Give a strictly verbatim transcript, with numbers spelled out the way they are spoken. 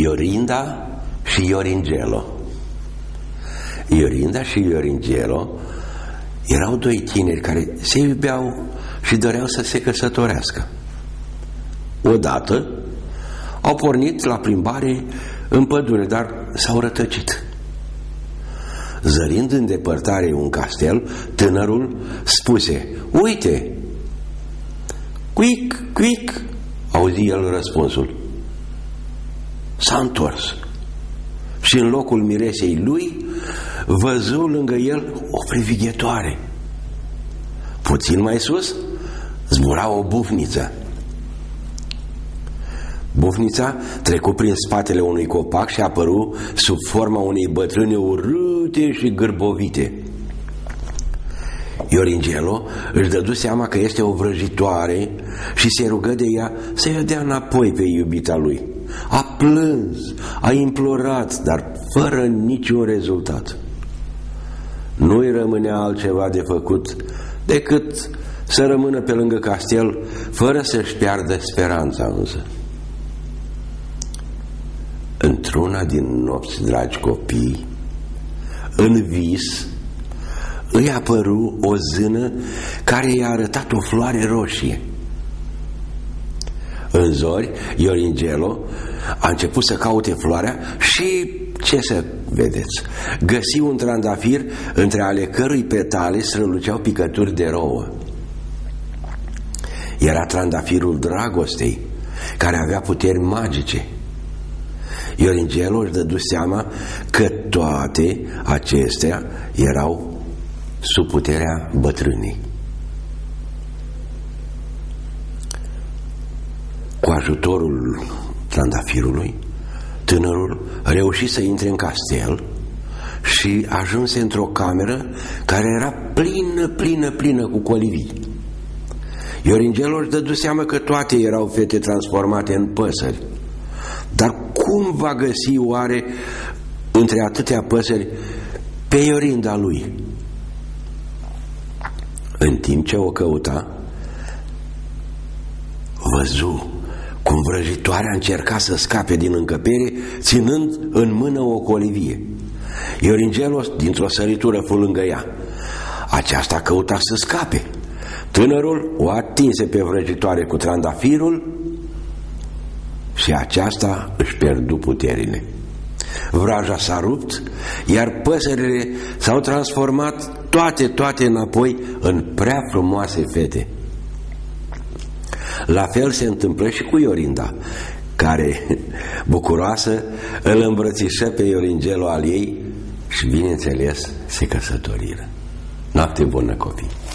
Iorinda și Ioringelo. Iorinda și Ioringelo erau doi tineri care se iubeau și doreau să se căsătorească. Odată au pornit la plimbare în pădure, dar s-au rătăcit. Zărind în depărtare un castel, tânărul spuse: uite! Quick, quick! Auzi el răspunsul. S-a întors și în locul miresei lui văzu lângă el o privighetoare. Puțin mai sus zbura o bufniță. Bufnița trecu prin spatele unui copac și apăru sub forma unei bătrâne urâte și gârbovite. Ioringelo își dădu seama că este o vrăjitoare și se rugă de ea să-i dea înapoi pe iubita lui. A plâns, a implorat, dar fără niciun rezultat. Nu-i rămânea altceva de făcut decât să rămână pe lângă castel, fără să-și piardă speranța însă. Într-una din nopți, dragi copii, în vis îi apăru o zână care i-a arătat o floare roșie. În zori, Ioringelo a început să caute floarea și, ce să vedeți, găsi un trandafir între ale cărui petale străluceau picături de rouă. Era trandafirul dragostei, care avea puteri magice. Ioringelo își dădu seama că toate acestea erau sub puterea bătrânei. Cu ajutorul trandafirului, tânărul reuși să intre în castel și ajunse într-o cameră care era plină, plină, plină cu colivii. Ioringelo își dădu seama că toate erau fete transformate în păsări. Dar cum va găsi oare între atâtea păsări pe Iorinda lui? În timp ce o căuta, văzu cum vrăjitoarea încerca să scape din încăpere, ținând în mână o colivie. Ioringelo, dintr-o săritură, fu lângă ea. Aceasta căuta să scape. Tânărul o atinse pe vrăjitoare cu trandafirul și aceasta își pierdu puterile. Vraja s-a rupt, iar păsările s-au transformat toate, toate înapoi în prea frumoase fete. La fel se întâmplă și cu Iorinda, care, bucuroasă, îl îmbrățișă pe Ioringelo al ei și, bineînțeles, se căsătoriră. Noapte bună, copii!